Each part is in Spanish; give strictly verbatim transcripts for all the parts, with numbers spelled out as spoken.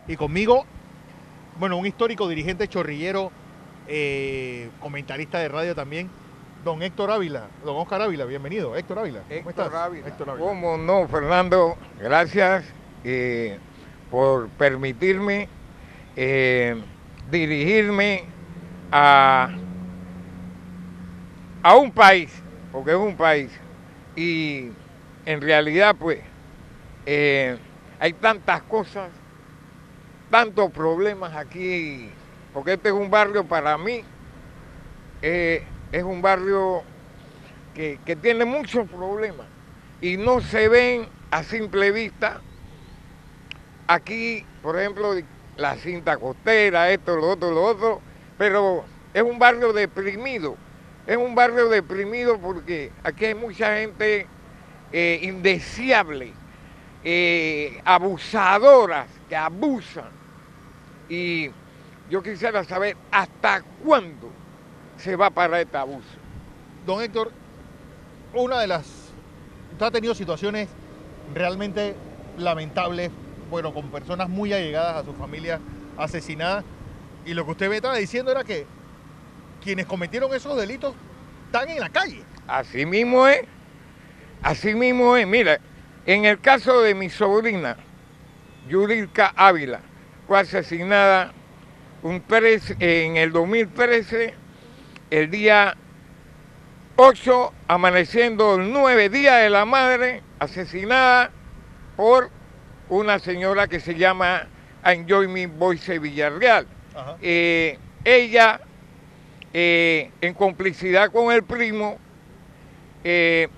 Y conmigo, bueno, un histórico dirigente chorrillero, eh, comentarista de radio también, don Héctor Ávila, don Oscar Ávila, bienvenido. Héctor Ávila, ¿cómo Héctor estás? Ávila. Héctor Ávila. ¿Cómo no, Fernando? Gracias eh, por permitirme eh, dirigirme a, a un país, porque es un país, y en realidad pues eh, hay tantas cosas, tantos problemas aquí, porque este es un barrio para mí, eh, es un barrio que, que tiene muchos problemas y no se ven a simple vista. Aquí, por ejemplo, la cinta costera, esto, lo otro, lo otro, pero es un barrio deprimido. Es un barrio deprimido porque aquí hay mucha gente eh, indeseable, eh, abusadoras que abusan. Y yo quisiera saber hasta cuándo se va a parar este abuso. Don Héctor, una de las... Usted ha tenido situaciones realmente lamentables, bueno, con personas muy allegadas a su familia asesinadas, y lo que usted me estaba diciendo era que quienes cometieron esos delitos están en la calle. Así mismo es, así mismo es. Mira, en el caso de mi sobrina, Yurilka Ávila, fue asesinada un trece, en el dos mil trece, el día ocho, amaneciendo el nueve, Día de la Madre, asesinada por una señora que se llama Enjoymi Boyce Villarreal. Eh, ella, eh, en complicidad con el primo, eh,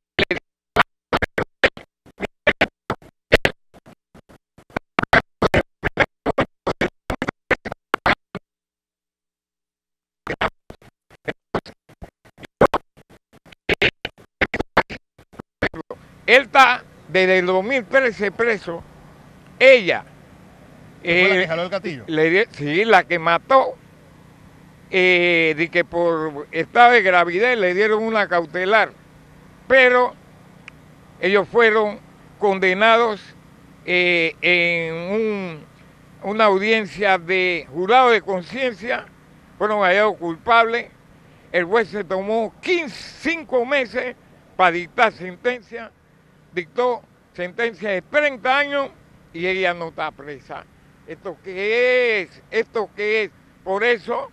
él está desde el dos mil trece preso. Ella ¿Fue eh, la que jaló el gatillo? Le, sí, la que mató, eh, de que por estado de gravidez le dieron una cautelar, pero ellos fueron condenados eh, en un, una audiencia de jurado de conciencia, fueron hallados culpables. El juez se tomó quince, cinco meses para dictar sentencia, dictó sentencia de treinta años y ella no está presa. ¿Esto qué es? ¿Esto qué es? Por eso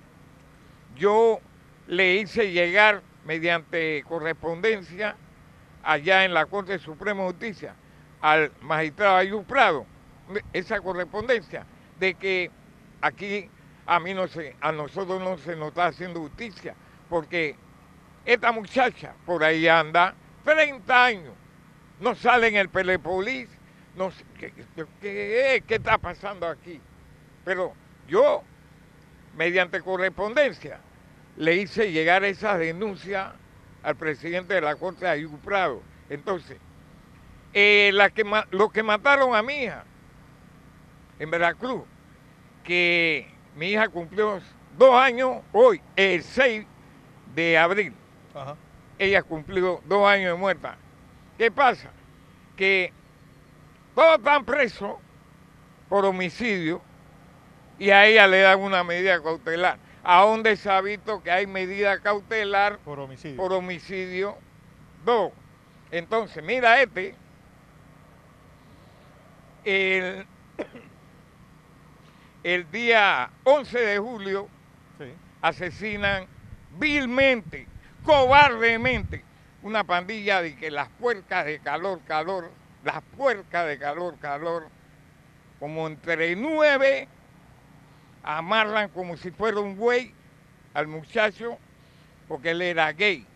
yo le hice llegar mediante correspondencia allá en la Corte Suprema de Justicia al magistrado Ayub Prado esa correspondencia de que aquí a mí no se, a nosotros no se nos está haciendo justicia, porque esta muchacha por ahí anda treinta años, no sale en el Telepolis, no sé, ¿qué, qué, ¿qué está pasando aquí? Pero yo, mediante correspondencia, le hice llegar esa denuncia al presidente de la Corte, Ayub Prado. Entonces, eh, la que, los que mataron a mi hija en Veracruz, que mi hija cumplió dos años hoy, el seis de abril. Ajá. Ella cumplió dos años de muerta. ¿Qué pasa? Que todos están presos por homicidio y a ella le dan una medida cautelar. ¿A dónde se ha visto que hay medida cautelar por homicidio? Por homicidio dos. Entonces, mira este, el, el día once de julio, sí, asesinan vilmente, cobardemente, una pandilla de que las puercas de calor, calor, las puercas de calor, calor, como entre nueve, amarran como si fuera un buey al muchacho, porque él era gay.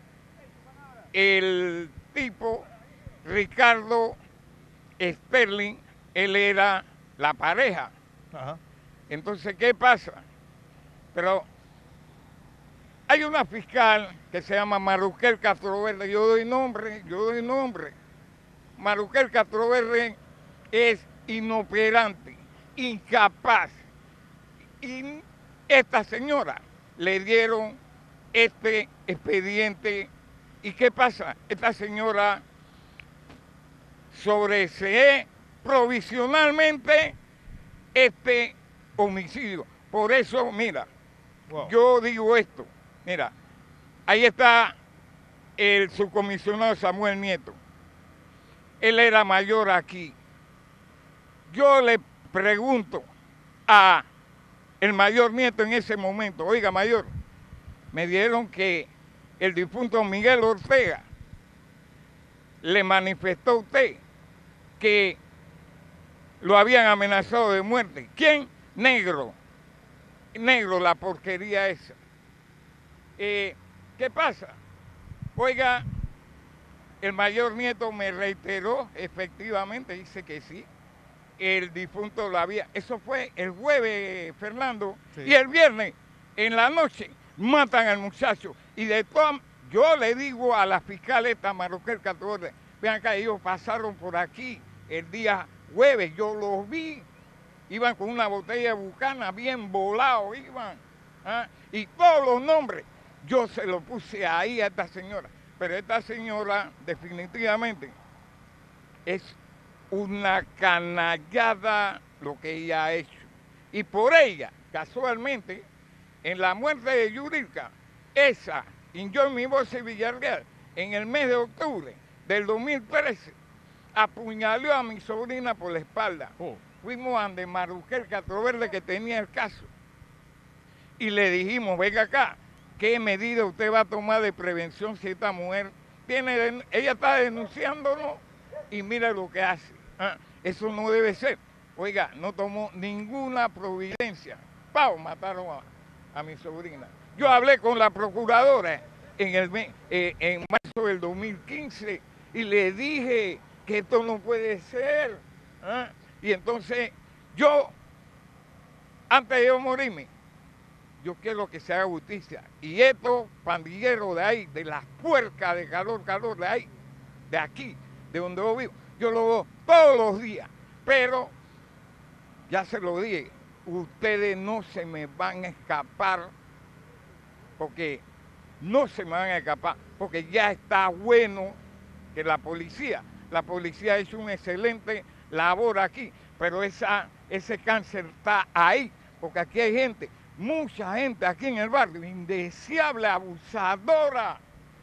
El tipo, Ricardo Sterling, él era la pareja. Ajá. Entonces, ¿qué pasa? Pero hay una fiscal que se llama Maruquel Castroverde, yo doy nombre, yo doy nombre. Maruquel Castroverde es inoperante, incapaz. Y esta señora le dieron este expediente. ¿Y qué pasa? Esta señora sobresee provisionalmente este homicidio. Por eso, mira, Wow. yo digo esto, mira, ahí está el subcomisionado Samuel Nieto. Él era mayor aquí. Yo le pregunto a el mayor Nieto en ese momento, oiga, mayor, me dijeron que el difunto Miguel Ortega le manifestó a usted que lo habían amenazado de muerte. ¿Quién? Negro. Negro, la porquería esa. Eh, ¿Qué pasa? Oiga, el mayor Nieto me reiteró, efectivamente, dice que sí, el difunto lo había. Eso fue el jueves, Fernando, sí. Y el viernes, en la noche, matan al muchacho. Y de todas, yo le digo a la fiscal esta, Maruquel Catorce, vean acá, ellos pasaron por aquí el día jueves, yo los vi, iban con una botella de Bucana, bien volados iban, ¿ah? Y todos los nombres, yo se los puse ahí a esta señora, pero esta señora definitivamente es una canallada lo que ella ha hecho. Y por ella, casualmente, en la muerte de Yurilka, esa, Injomi Bose Villarreal, en el mes de octubre del dos mil trece, apuñaló a mi sobrina por la espalda. Oh. Fuimos ante Maruquel Catroverde, que tenía el caso, y le dijimos, venga acá, ¿qué medida usted va a tomar de prevención si esta mujer tiene, ella está denunciándonos y mira lo que hace? ¿Ah? Eso no debe ser. Oiga, no tomó ninguna providencia. ¡Pau! Mataron a, a mi sobrina. Yo hablé con la procuradora en, el, eh, en marzo del dos mil quince y le dije que esto no puede ser. ¿Ah? Y entonces yo, antes de yo morirme, yo quiero que se haga justicia. Y estos pandilleros de ahí, de las puercas de calor, calor de ahí, de aquí, de donde yo vivo, yo lo veo todos los días. Pero, ya se lo dije, ustedes no se me van a escapar, porque no se me van a escapar, porque ya está bueno que la policía, la policía ha hecho un excelente labor aquí, pero esa, ese cáncer está ahí, porque aquí hay gente, mucha gente aquí en el barrio, indeseable, abusadora.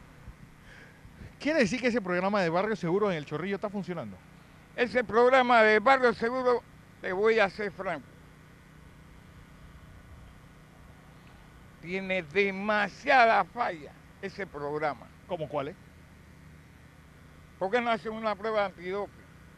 ¿Quiere decir que ese programa de Barrio Seguro en El Chorrillo está funcionando? Ese programa de Barrio Seguro, te voy a ser franco, tiene demasiada falla ese programa. ¿Cómo cuál es? ¿Por qué no hacen una prueba antidoping?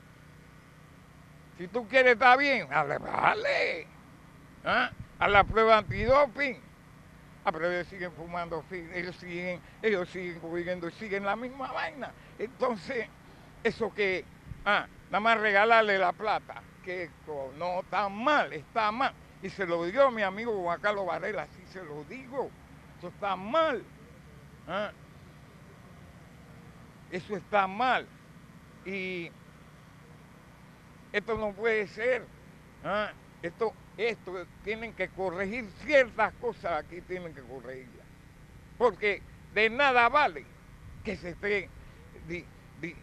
Si tú quieres estar bien, dale, dale. ¿Ah? A la prueba antidoping. Ah, pero ellos siguen fumando, ellos siguen, ellos siguen viviendo, siguen la misma vaina. Entonces, eso que, ah, nada más regalarle la plata, que no está mal, está mal. Y se lo dio mi amigo Juan Carlos Varela, así se lo digo. Eso está mal. ¿Ah? Eso está mal. Y esto no puede ser. ¿Ah? Esto, esto, tienen que corregir ciertas cosas aquí, tienen que corregirlas. Porque de nada vale que se esté di, di,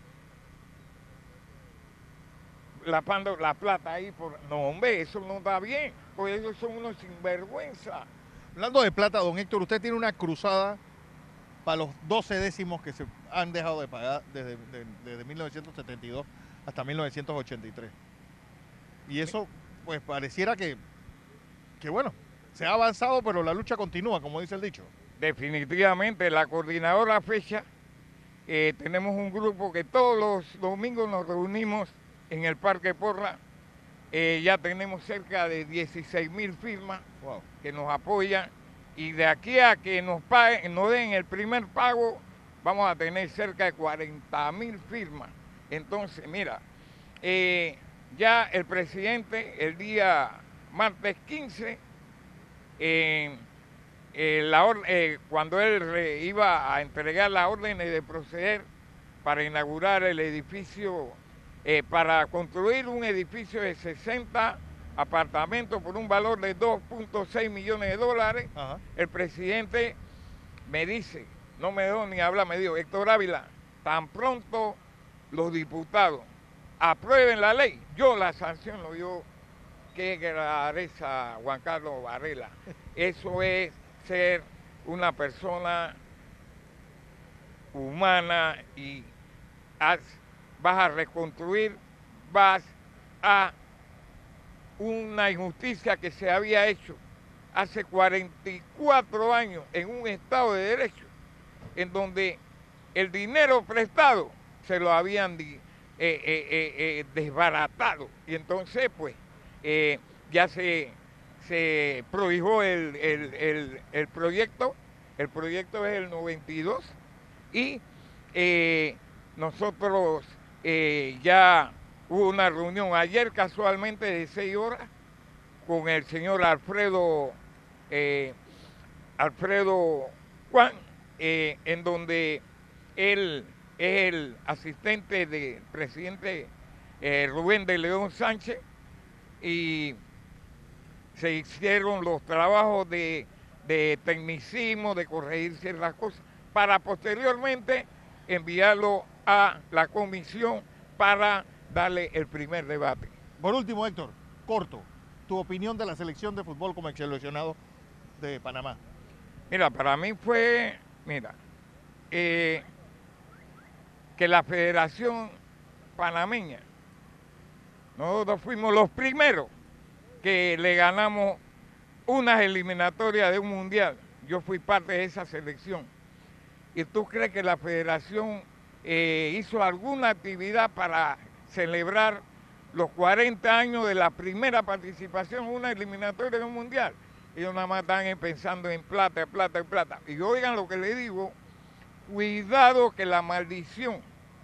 lapando la plata ahí. Por, no, hombre, eso no está bien, porque ellos son unos sinvergüenza. Hablando de plata, don Héctor, usted tiene una cruzada para los doce décimos que se han dejado de pagar desde, de, desde mil novecientos setenta y dos hasta mil novecientos ochenta y tres. Y eso, pues pareciera que, que, bueno, se ha avanzado, pero la lucha continúa, como dice el dicho. Definitivamente, la coordinadora fecha, eh, tenemos un grupo que todos los domingos nos reunimos en el Parque Porra. Eh, ya tenemos cerca de dieciséis mil firmas. Wow. Que nos apoyan. Y de aquí a que nos paguen, nos den el primer pago, vamos a tener cerca de cuarenta mil firmas. Entonces, mira, eh, ya el presidente el día martes quince, eh, eh, la or, eh, cuando él re, iba a entregar las órdenes de proceder para inaugurar el edificio, eh, para construir un edificio de sesenta apartamentos por un valor de dos punto seis millones de dólares, ajá, el presidente me dice, no me dio ni hablar, me dijo, Héctor Ávila, tan pronto los diputados aprueben la ley, yo la sanciono. Yo, qué rareza, Juan Carlos Varela. Eso es ser una persona humana y has, vas a reconstruir, vas a una injusticia que se había hecho hace cuarenta y cuatro años en un Estado de Derecho, en donde el dinero prestado se lo habían di, eh, eh, eh, eh, desbaratado. Y entonces, pues, eh, ya se, se prohijó el, el, el, el proyecto. El proyecto es el noventa y dos y eh, nosotros eh, ya hubo una reunión ayer casualmente de seis horas con el señor Alfredo, eh, Alfredo Juan, eh, en donde él es el asistente del presidente eh, Rubén de León Sánchez, y se hicieron los trabajos de, de tecnicismo, de corregir ciertas cosas, para posteriormente enviarlo a la comisión para darle el primer debate. Por último, Héctor, corto, tu opinión de la selección de fútbol como ex seleccionado de Panamá. Mira, para mí fue, mira, eh, que la Federación Panameña, nosotros fuimos los primeros que le ganamos unas eliminatorias de un mundial. Yo fui parte de esa selección. ¿Y tú crees que la Federación eh, hizo alguna actividad para celebrar los cuarenta años de la primera participación en una eliminatoria de un mundial? Ellos nada más están pensando en plata, plata, plata. Y oigan lo que le digo, cuidado que la maldición,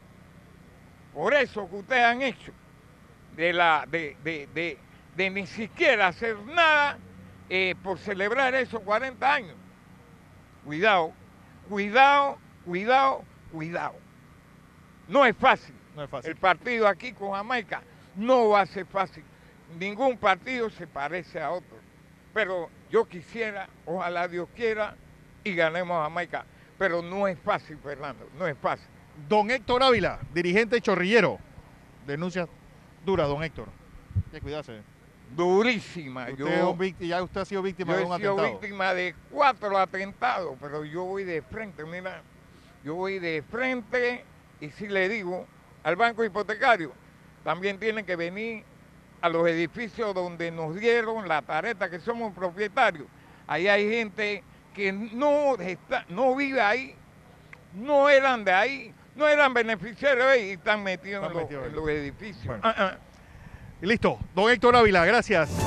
por eso que ustedes han hecho, de, la, de, de, de, de ni siquiera hacer nada eh, por celebrar esos cuarenta años. Cuidado, cuidado, cuidado, cuidado. No es fácil. No es fácil. El partido aquí con Jamaica no va a ser fácil. Ningún partido se parece a otro. Pero yo quisiera, ojalá Dios quiera, y ganemos a Jamaica. Pero no es fácil, Fernando, no es fácil. Don Héctor Ávila, dirigente chorrillero. Denuncias duras, don Héctor. Hay que cuidarse. Durísima. Usted Yo, es un víctima, ya usted ha sido víctima yo de he un sido atentado. víctima de cuatro atentados, pero yo voy de frente, mira, yo voy de frente y si le digo al banco hipotecario, también tienen que venir a los edificios donde nos dieron la tarjeta, que somos propietarios. Ahí hay gente que no, está, no vive ahí, no eran de ahí, no eran beneficiarios ahí y están metidos, están en, metidos los, en los edificios. Bueno. Uh -uh. Y listo, don Héctor Ávila, gracias.